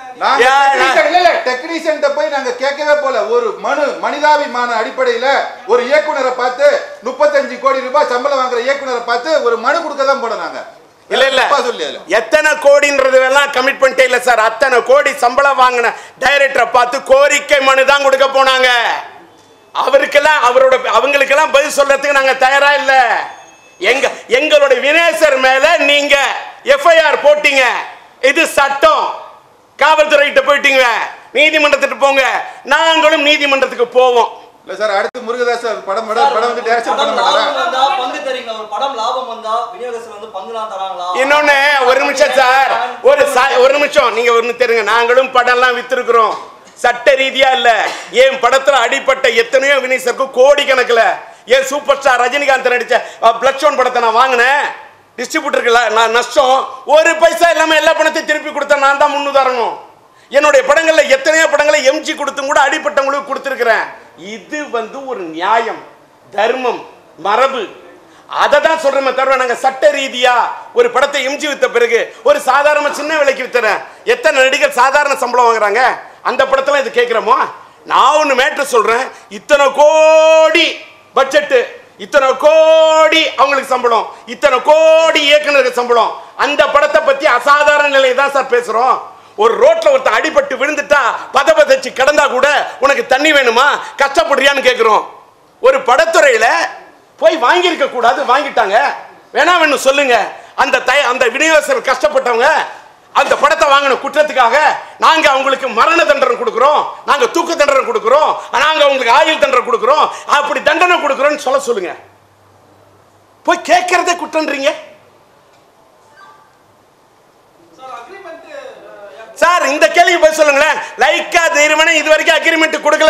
[SPEAKER 2] டெக்னீஷியன் போய் நாங்க கேட்கவே போல. ஒரு மனிதாபிமான அடிப்படையில ஒரு இயக்குனரை பார்த்து 35 கோடி ரூபாய் சம்பளம் வாங்குற இயக்குனரை பார்த்து ஒரு மனு கொடுக்க தான் போட. நாங்க
[SPEAKER 1] இல்ல எத்தனை கோடின்றது எல்லாம் கமிட்மெண்ட் இல்ல சார். அத்தனை கோடி சம்பளம் வாங்கின டைரக்டரை பார்த்து கோரிக்கை மனு தான் கொடுக்க போனாங்க. அவருக்கெல்லாம் அவங்களுக்கெல்லாம் பதில் சொல்றதுக்கு நாங்க தயாரா இல்ல. எங்களோட வினேசர் மேல நீங்க எஃப்ஐஆர் போட்டீங்க, இது சட்டம். காவல்துறை கிட்ட போயிட்டீங்க, நீதிமன்றத்துக்கு போங்க, நாங்களும் நீதிமன்றத்துக்கு போவோம்.
[SPEAKER 2] இல்ல சார், அடுத்து முருகதாஸ் படம் வந்து டைரக்ஷன் பண்ண மாட்டாரா?
[SPEAKER 3] பங்கு தரீங்க, ஒரு படம் லாபம் வந்தா விநியோகஸ்தர் வந்து பங்குலாம் தராங்களா?
[SPEAKER 1] இன்னொன்னு, ஒரு நிமிஷம் சார், ஒரு நிமிஷம் நீங்க ஒன்னு தெரியுங்க, நாங்களும் படம்லாம் வித்திருக்கிறோம், சட்ட ரீதியா இல்ல. ஏன் படத்துல அடிப்பட்ட எத்தனையோ விநியோகஸ்தருக்கு கோடி கணக்குல. ஏன் சூப்பர் ஸ்டார் ரஜினிகாந்த் நடிச்ச பிளட் ஷோன் படத்தை நான் வாங்கினேன், டிஸ்ட்ரிபியூட்டருக்கு நான் நஷ்டம், ஒரு பைசா இல்லாம எல்லா பணத்தையும் திருப்பி கொடுத்தா நான் தான் முன்னுதாரணம். என்னுடைய படங்கள்ல எத்தனையோ படங்களை எம்ஜி கொடுத்தும் கூட அடிப்பட்டவங்களுக்கு கொடுத்திருக்கிறேன். இது வந்து ஒரு நியாயம், தர்மம், மரபு. அதை தான் சொல்றேன் தவிர நாங்க சட்ட ரீதியா ஒரு படத்தை எம்ஜி வித்த பிறகு ஒரு சாதாரண சின்ன விலைக்கு வித்துறேன். எத்தனை நடிகர் சாதாரண சம்பளம் வாங்குறாங்க, அந்த படத்துல இது கேட்கிறோமோ? நான் ஒன்னு மேட்டர் சொல்றேன், இத்தனை கோடி பட்ஜெட், இத்தனை கோடி அவங்களுக்கு சம்பளம், இத்தனை கோடி இயக்குனருக்கு சம்பளம், அந்த படத்தை பத்தி அசாதாரண நிலை தான் சார் பேசுறோம். ஒரு ரோட்ல ஒருத்தன் அடிபட்டு விழுந்துட்டா பதபதச்சு கிடந்தா கூட உனக்கு தண்ணி வேணுமா கஷ்டப்படுறியான்னு கேட்கிறோம். ஒரு படத்துறையில போய் வாங்கியிருக்க கூடாது, வாங்கிட்டாங்க, வேணா வேணும் சொல்லுங்க. அந்த விநியோகஸ்தர் கஷ்டப்பட்டவங்க அந்த படத்தை வாங்கின குற்றத்துக்காக நாங்க அவங்களுக்கு மரண தண்டனை கொடுக்கிறோம், நாங்க தூக்கு தண்டனை கொடுக்கிறோம், நாங்க அவங்களுக்கு ஆயுள் தண்டனை கொடுக்கிறோம், அப்படி தண்டனை கொடுக்கிறோம்னு சொல்லுங்க. போய் கேட்கறதே குற்றம்ன்றீங்க சார். இந்த கேள்விக்கு போய் சொல்லுங்களேன். லைக்கா நிறுவனம் இது வரைக்கும் அக்ரிமெண்ட் கொடுக்கல.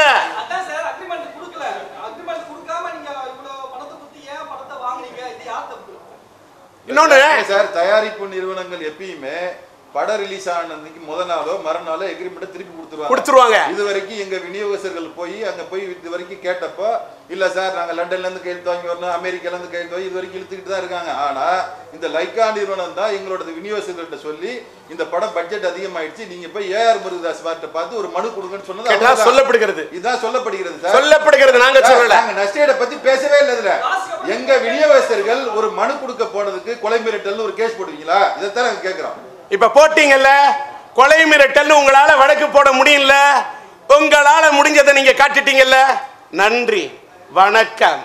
[SPEAKER 1] இன்னொன்னு
[SPEAKER 2] சார், தயாரிப்பு நிறுவனங்கள் எப்பயுமே படம் ரிலீஸ் ஆனதுக்கு முதல் நாளோ மறுநாளோ எக்ரிமெண்ட் திருப்பி கொடுத்துருவாங்க. இது வரைக்கும் எங்க விநியோகஸ்தர்கள் போய் அங்க போய் இது வரைக்கும் கேட்டப்போ இல்ல சார் நாங்க லண்டன்ல இருந்து கையெழுத்து வாங்கி வரணும், அமெரிக்கால இருந்து கையெழுத்து வாங்கி இது வரைக்கும் இழுத்துக்கிட்டு தான் இருக்காங்க. ஆனா இந்த லைக்கா நிறுவனம் தான் எங்களோட விநியோகஸ்தர்கள்ட்ட சொல்லி இந்த படம் பட்ஜெட் அதிகமாயிடுச்சு, நீங்க போய் ஏஆர் முருகதாஸ் பார்த்து பார்த்து ஒரு மனு கொடுங்கன்னு சொன்னது சொல்லப்படுகிறது. இதுதான் சொல்லப்படுகிறது சார், சொல்லப்படுகிறது. நாங்க சொல்லல, நாங்க நஷ்டஈட பத்தி பேசவே இல்லை. இதுல எங்க விநியோகஸ்தர்கள் ஒரு மனு கொடுக்க போனதுக்கு கொலை மிரட்டல் ஒரு கேஸ் போடுவீங்களா? இதைத்தான் நாங்க கேட்கிறோம். இப்ப போட்டீங்கல்ல கொலை மிரட்டல், உங்களால வழக்கு போட முடியல, உங்களால முடிஞ்சதை நீங்க காட்டிட்டீங்கல்ல. நன்றி, வணக்கம்.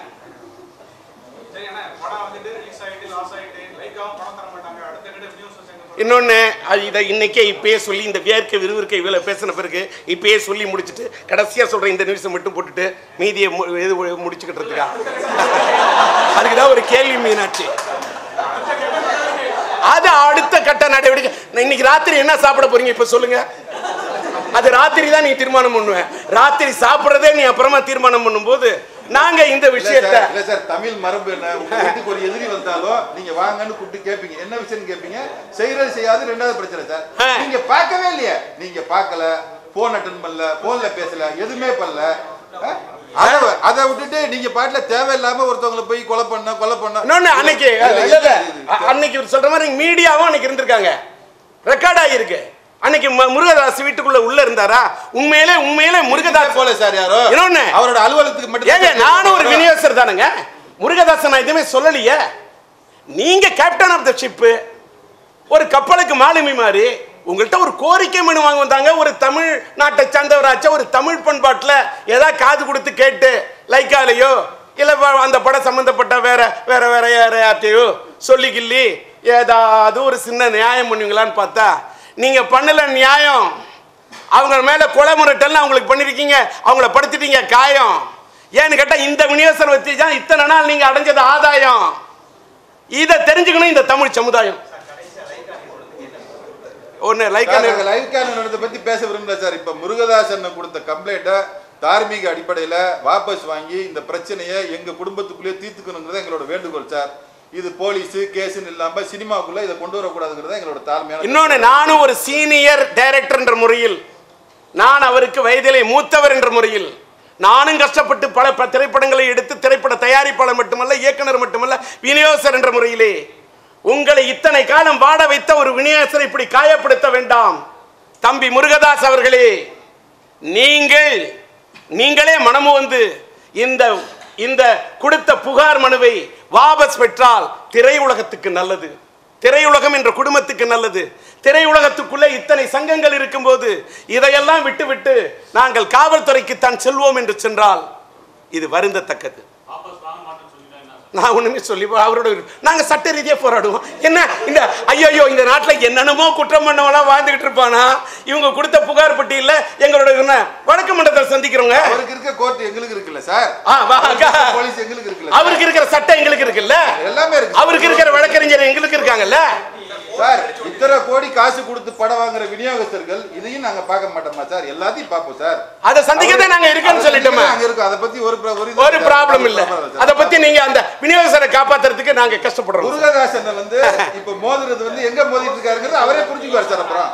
[SPEAKER 2] இன்னொன்னு இதை இன்னைக்கே இப்பயே சொல்லி இந்த வேர்க்க விறுவிறுக்க இவ்வளவு பேசின பிறகு இப்பயே சொல்லி முடிச்சுட்டு கடைசியா சொல்றேன், இந்த நியூஸை மட்டும் போட்டுட்டு மீதியை முடிச்சுக்கிட்டு இருக்கா. அதுக்குதான் ஒரு கேள்வி மீனாட்சி. அது அடுத்த கட்ட நடவடிக்கை. இன்னைக்கு ராத்திரி என்ன சாப்பிட போறீங்க இப்ப சொல்லுங்க. அது ராத்திரி தான் நீ தீர்மானம் பண்ணுவேன். ராத்திரி சாப்பிடுறதே நீ அப்புறமா தீர்மானம் பண்ணும்போது நாங்க இந்த விஷயத்தை இல்ல சார், தமிழ் மரபு என்ன, உங்க வீட்டுக்கு ஒரு எதிரி வந்தாலும் நீங்க வாங்கன்னு கூப்பிட்டு கேட்பீங்க, என்ன விஷயம் கேட்பீங்க, செய்யறது செய்யாது ரெண்டாவது பிரச்சனை சார். நீங்க பார்க்கவே இல்லையா, நீங்க பார்க்கல, போன் அட்டன் பண்ணல, போன்ல பேசல, எதுவுமே பண்ணல. அதை விட்டுட்டு நீங்க பாட்டுல தேவையில்லாம ஒருத்தவங்களை போய் கொலை பண்ண அன்னைக்கு சொல்ற மாதிரி மீடியாவும் அன்னைக்கு இருந்திருக்காங்க, ரெக்கார்ட் ஆகிருக்கு. அன்னைக்கு முருகதாஸ் வீட்டுக்குள்ள உள்ள இருந்தாரா? உண்மையிலே முருகதாஸ் போல சார் யாரோ இன்னொன்னு அவரோட அலுவலகத்துக்கு மட்டும். நானும் ஒரு விநியோகஸ்தர் தானுங்க, முருகதாஸ் நான் எதுவுமே சொல்லலையே. நீங்க கேப்டன் ஆஃப் த ஷிப், ஒரு கப்பலுக்கு மாலுமி மாதிரி உங்கள்கிட்ட ஒரு கோரிக்கை மனு வாங்க வந்தாங்க. ஒரு தமிழ் நாட்டை சார்ந்தவராச்ச ஒரு தமிழ் பண்பாட்டில் ஏதாவது காது கொடுத்து கேட்டு லைக்காலையோ இல்லை அந்த படம் சம்மந்தப்பட்ட வேற வேற வேற யார்ட்டையோ சொல்லி கிள்ளி ஏதாவது ஒரு சின்ன நியாயம் பண்ணுவீங்களான்னு பார்த்தா நீங்க பண்ணல நியாயம். அவங்க மேல கொலை முறைட்டல் அவங்களுக்கு பண்ணிருக்கீங்க, அவங்கள படுத்திட்டீங்க காயம். ஏன்னு கேட்டா இந்த விநியோகஸ்தர் வச்சு தான் இத்தனை நாள் நீங்க அடைஞ்சது ஆதாயம். இதை தெரிஞ்சுக்கணும் இந்த தமிழ் சமுதாயம். பத்தி பேச விரும்பல சார். இப்ப முருகதாசன் கொடுத்த கம்ப்ளைண்ட்டை தார்மீக அடிப்படையில வாபஸ் வாங்கி இந்த பிரச்சனையை எங்க குடும்பத்துக்குள்ளேயே தீர்த்துக்கணுங்கிறது எங்களோட வேண்டுகோள் சார். இது போலீஸ் கேஸ்ன்னு இல்லாம சினிமாக்குள்ள இதை கொண்டு வரக்கூடாதுங்கிறது எங்களோட தாழ்மையான. இன்னொன்னு, நானும் ஒரு சீனியர் டைரக்டர் என்ற முறையில், நான் அவருக்கு வயதிலே மூத்தவர் என்ற முறையில் நானும் கஷ்டப்பட்டு பல திரைப்படங்களை எடுத்து திரைப்பட தயாரிப்பாளர் மட்டுமல்ல, இயக்குனர் மட்டுமல்ல, விநியோகஸ்தர் என்ற முறையிலே உங்களை இத்தனை காலம் வாட வைத்த ஒரு விநியோகஸ்தரை இப்படி காயப்படுத்த வேண்டாம். தம்பி முருகதாஸ் அவர்களே, நீங்களே மனமு வந்து இந்த கொடுத்த புகார் மனுவை வாபஸ் பெற்றால் திரையுலகத்துக்கு நல்லது, திரையுலகம் என்ற குடும்பத்துக்கு நல்லது. திரையுலகத்துக்குள்ளே இத்தனை சங்கங்கள் இருக்கும்போது இதையெல்லாம் விட்டுவிட்டு நாங்கள் காவல்துறைக்கு தான் செல்வோம் என்று சென்றால் இது வருந்தத்தக்கது. நான் ஒண்ணுமே சொல்லி அவரோட நாங்க சட்ட ரீதியா போராடுவோம். என்ன இந்த ஐயோ இந்த நாட்டில் என்னென்னமோ குற்றம் பண்ணவெல்லாம் வாழ்ந்துகிட்டு இருப்பானா? இவங்க கொடுத்த புகார் பட்டியல எங்களோட வழக்கு மன்றத்தை சந்திக்கிறவங்க, அவருக்கு இருக்க கோர்ட் எங்களுக்கு இருக்குல்ல சார், போலீஸ் எங்களுக்கு இருக்குல்ல, அவருக்கு இருக்கிற சட்டம் எங்களுக்கு இருக்குல்ல, எல்லாமே இருக்கு, அவருக்கு இருக்கிற வழக்கறிஞர் எங்களுக்கு இருக்காங்கல்ல சார். இத்தனை கோடி காசு கொடுத்து படம் வாங்குற விநியோகஸ்தர்கள் இதையும் நாங்க பார்க்க மாட்டோமா சார்? எல்லாத்தையும் பார்ப்போம் சார். அதை சந்திக்கதே நாங்க இருக்கேன்னு சொல்லிட்டோமே, அங்க இருக்கும். அதை பத்தி ஒரு ப்ராப்ளம் இல்ல. அதை பத்தி நீங்க அந்த விநியோகஸ்தரை காப்பாத்துறதுக்கு நாங்க கஷ்டப்படுறோம். முருகதாசன் வந்து இப்ப மோதுறது வந்து எங்க மோதிட்டு இருக்காருங்கிறது அவரே புரிஞ்சுக்குவார் சார். அப்புறம்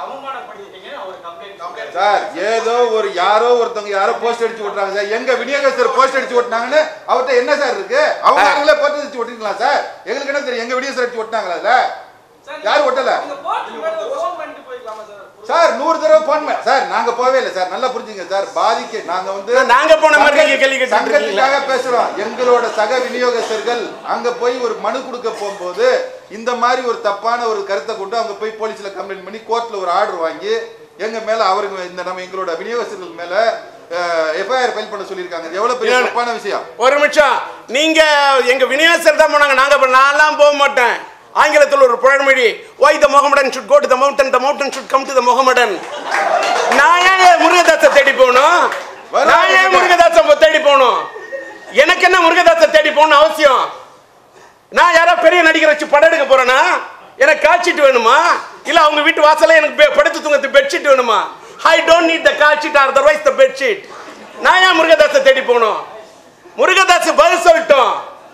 [SPEAKER 2] சார் ஏதோ ஒரு யாரோ போஸ்ட் அடிச்சு ஓட்டுறாங்க சார், எங்க விநியோகஸ்தர் போஸ்ட் அடிச்சு ஓட்டினாங்கன்னு அவர்கிட்ட என்ன சார் இருக்கு? அவங்களே போஸ்ட் அடிச்சு ஓட்டிருக்கலாம் சார். எங்களுக்கு என்ன தெரியும் எங்க விநியோகஸ்தர் அடிச்சு ஓட்டினாங்களா? யாரு ஓட்டல சார் 100 தடவை போன் சார் நாங்க போவே இல்லை சார், நல்லா புரிஞ்சுங்க சார். பாதிக்க நாங்க வந்து
[SPEAKER 1] நாங்க போன மாதிரி நீங்க கேள்வி
[SPEAKER 2] சங்கத்துக்காக பேசுறோம். எங்களோட சக விநியோகஸ்தர்கள் அங்க போய் ஒரு மனு கொடுக்க போகும்போது இந்த மாதிரி ஒரு தப்பான ஒரு கருத்தை கொண்டு அவங்க போய் போலீஸ்ல கம்ப்ளைண்ட் பண்ணி கோர்ட்ல ஒரு ஆர்டர் வாங்கி எங்க மேல அவருக்கு இந்த நம்ம எங்களோட விநியோகஸ்தர்கள் மேல எஃப்ஐஆர் ஃபைல் பண்ண சொல்லியிருக்காங்க. எவ்வளவு பெரிய தப்பான விஷயம்.
[SPEAKER 1] ஒரு நிமிஷம், நீங்க எங்க விநியோகஸ்தர் தான் போனாங்க, நான்லாம் போக மாட்டேன். ஆங்கிலத்தில் ஒரு பழமொழி, why the Mohammedan should go to the mountain should come to the Mohammedan. நான் ஏன் முருகதாசை தேடி போகணும்? நான் ஏன் முருகதாசை தேடி போகணும்? எனக்கு என்ன முருகதாசை தேடி போகணும் அவசியம்? நான் யாரோ பெரிய நடிகரை வச்சு படம் எடுக்க போறேன்னா எனக்கு காட்சிட்டு வேணுமா? இல்ல அவங்க வீட்டு வாசல்ல எனக்கு படுத்து தூங்கத்து பெட்ஷீட் வேணுமா? I don't need the cot sheet or otherwise the bedsheet. நான் ஏன் முருகதாசை தேடி போகணும்? முருகதாஸ் பதில் சொல்லட்டும்.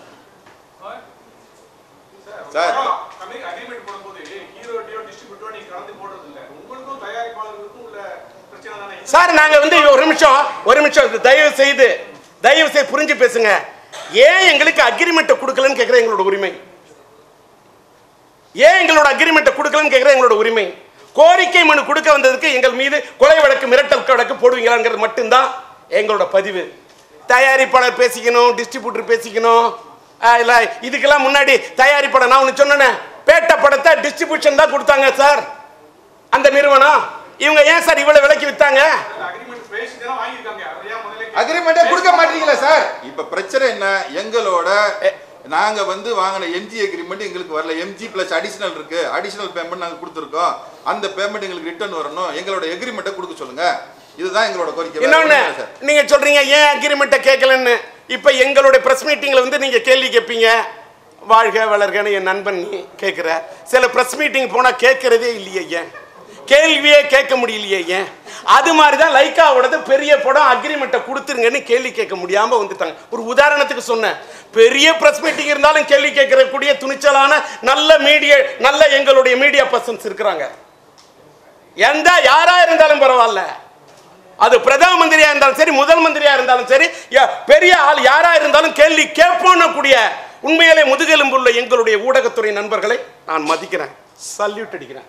[SPEAKER 2] சார்
[SPEAKER 4] அக்ரிமெண்ட் போடும்போது ஹீரோடியோ டிஸ்ட்ரிபியூட்டரோ நீங்க கலந்து போடுறது இல்ல, உங்களுக்கும் தயாரிப்பாளர்களுக்கும் உள்ள பிரச்சனை தானே
[SPEAKER 1] சார்? நாங்க வந்து ஒரு நிமிஷம் தயவு செய்து புரிஞ்சு பேசுங்க. ஏன் எங்களுக்கு அக்ரிமெண்ட் கொடுக்கலன்னு கேக்குற எங்களோட உரிமை. ஏன் எங்களோட அக்ரிமெண்ட் கொடுக்கலன்னு கேக்குற எங்களோட உரிமை. கோரிக்கை மனு கொடுக்க வந்ததுக்கு எங்கள் மீது கொலை வழக்கு மிரட்டல் வழக்கு போடுவீங்களாங்கிறது மட்டும்தான் எங்களோட பதிவு. தயாரிப்பாளர் பேசிக்கணும், டிஸ்ட்ரிபியூட்டர் பேசிக்கணும். இல்ல இதுக்கெல்லாம் முன்னாடி தயாரிப்பாளர் நான் ஒன்று சொன்னேன், பேட்ட படத்தை டிஸ்ட்ரிபியூஷன் தான் கொடுத்தாங்க சார் அந்த நிறுவனம். இவங்க ஏன் சார் இவ்வளவு விலைக்கு வித்தாங்க?
[SPEAKER 4] அக்ரிமெண்ட் பேசி தான் வாங்கிருக்காங்க, அதையா முதல்ல
[SPEAKER 2] அக்ரிமெண்டே கொடுக்க மாட்டீங்களா சார்? இப்ப பிரச்சனை என்ன, எங்களோட நாங்க வந்து வாங்கின எம்ஜி அக்ரிமெண்ட் எங்களுக்கு வரல. எம்ஜி பிளஸ் அடிஷனல் இருக்கு, அடிஷனல் பேமெண்ட் நாங்க கொடுத்துருக்கோம். அந்த பேமெண்ட் எங்களுக்கு ரிட்டர்ன் வரணும், எங்களோட அக்ரிமெண்ட்டை கொடுக்க சொல்லுங்க. இதுதான் எங்களோட கோரிக்கை.
[SPEAKER 1] இன்னொன்னு நீங்க சொல்றீங்க ஏன் அக்ரிமெண்ட்டை கேட்கலன்னு. இப்ப எங்களுடைய பிரஸ் மீட்டிங்ல வந்து நீங்க கேள்வி கேட்பீங்க, வாழ்க வளர்கன்னு என் நண்பன் நீ கேட்கிற. சில பிரஸ் மீட்டிங் போனா கேட்கறதே இல்லையே, ஏன் கேள்வியே கேட்க முடியலையே, ஏன்? அது மாதிரி தான் லைக்காவோட பெரிய படம் அக்ரிமெண்ட்டை கொடுத்துருங்கன்னு கேள்வி கேட்க முடியாம வந்துட்டாங்க. ஒரு உதாரணத்துக்கு சொன்னேன், பெரிய பிரஸ் மீட்டிங் இருந்தாலும் கேள்வி கேட்கக்கூடிய துணிச்சலான நல்ல எங்களுடைய மீடியா பர்சன்ஸ் இருக்கிறாங்க. எந்த யாரா இருந்தாலும் பரவாயில்ல, அது பிரதம மந்திரியா இருந்தாலும் சரி, முதல் மந்திரியா இருந்தாலும் சரி, பெரிய ஆள் யாரா இருந்தாலும் கேள்வி கேட்போன்னு கூடிய உண்மையிலே முதுகெலும்புள்ள எங்களுடைய ஊடகத்துறை நண்பர்களை நான் மதிக்கிறேன், சல்யூட் அடிக்கிறேன்.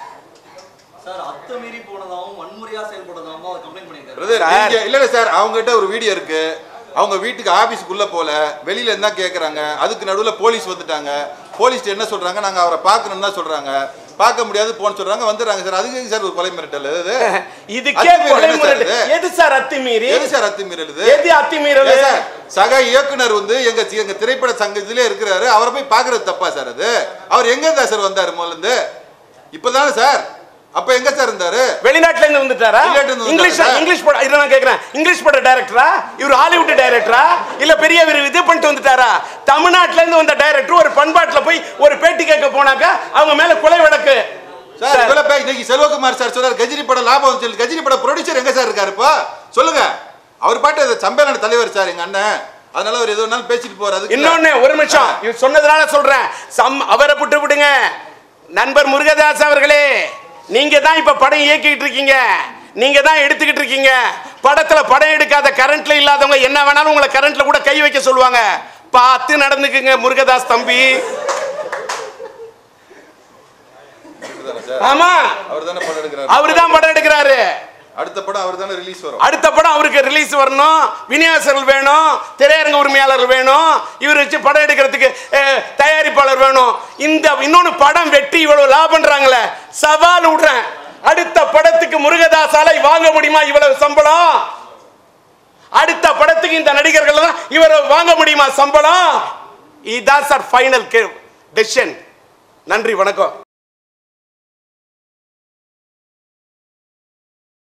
[SPEAKER 5] சார் அத்துமீறி போனதாவும் வன்முறையா செயல்படுறதாவும் கம்ப்ளைண்ட் பண்ணிருக்காங்க.
[SPEAKER 2] இல்ல சார், அவங்க கிட்ட ஒரு வீடியோ இருக்கு. அவங்க வீட்டுக்கு ஆபீஸ்க்குள்ள போல வெளியில இருந்தா கேக்குறாங்க. அதுக்கு நடுவுல போலீஸ் வந்துட்டாங்க. போலீஸ் என்ன சொல்றாங்க, நாங்க அவரை பார்க்கணும்னு தான் சொல்றாங்க. பார்க்க முடியாது போன்னு சொல்றாங்க, வந்துடுறாங்க சார். அதுக்கு சார் ஒரு கொலை மிரட்டல்.
[SPEAKER 1] இதுக்கே கொலை மிரட்டல். எது சார் அத்துமீறி?
[SPEAKER 2] எது சார் அத்துமீறல்?
[SPEAKER 1] எது அத்துமீறல்?
[SPEAKER 2] சக இயக்குனர் வந்து எங்க திரைப்பட சங்கத்திலே இருக்கிறாரு. அவரை போய் பாக்குறது தப்பா சார்? அது அவர் எங்க இருந்தா சார் வந்தாரு முதல்ல இருந்து? இப்பதானே சார். அப்ப எங்க சார் இருந்தாரு?
[SPEAKER 1] வெளிநாட்டுல இருந்து வந்துட்டாரா? இங்கிலீஷ் படம் இத நான் கேக்குறேன். இங்கிலீஷ் பட டைரக்டரா? இவர் ஹாலிவுட் டைரக்டரா? இல்ல பெரிய இது பண்ணிட்டு வந்துட்டாரா? தமிழ்நாட்டுல இருந்து வந்த டைரக்டர் ஒரு பண்பாட்டுல போய் ஒரு பேட்டி கேட்க போனாக்க அவங்க மேல கொலை வழக்கு.
[SPEAKER 2] சார் இன்னைக்கு செல்வகுமார் சார் சொல்றாரு கஜினி படம் லாபம் சொல்லி. கஜினி படம் ப்ரொடியூசர் எங்க சார் இருக்காரு இப்போ? சொல்லுங்க. அவர் பாட்டு சம்மேளன தலைவர் சார் எங்க அண்ணன். அதனால அவர் எது வேணாலும் பேசிட்டு போறாரு. இன்னொன்னு
[SPEAKER 1] ஒரு நிமிஷம், இவர் சொன்னதுனால சொல்றேன், அவரை விட்டு விடுங்க. நண்பர் முருகதாஸ் அவர்களே, நீங்க தான் இப்ப படம் இயக்கிட்டு இருக்கீங்க, நீங்க தான் எடுத்துக்கிட்டு இருக்கீங்க. படத்துல படம் எடுக்காத கரண்ட்ல இல்லாதவங்க என்ன வேணாலும் உங்களை கரண்ட்ல கூட கை வைக்க சொல்லுவாங்க. பார்த்து நடந்துக்குங்க முருகதாஸ் தம்பி. ஆமா, அவர்தான் படம் எடுக்கிறாரு.
[SPEAKER 2] அடுத்த படம் அவர் தானே ரிலீஸ் வரும்.
[SPEAKER 1] அடுத்த படம் அவருக்கு ரிலீஸ் வரணும். விநியோகஸ்தர்கள் வேணும், திரையரங்க உரிமையாளர்கள் வேணும், இவர் வச்சு படம் எடுக்கிறதுக்கு தயாரிப்பாளர் வேணும். இன்னொன்னு படம் வெற்றி இவ்வளவு லாபம்ன்றாங்களே, சவால் விடுறேன். அடுத்த படத்துக்கு முருகதாசாலை வாங்க முடியுமா இவ்வளவு சம்பளம்? அடுத்த படத்துக்கு இந்த நடிகர்கள் இவர் வாங்க முடியுமா சம்பளம்? இதுதான் சார் ஃபைனல் டெசிஷன். நன்றி, வணக்கம்.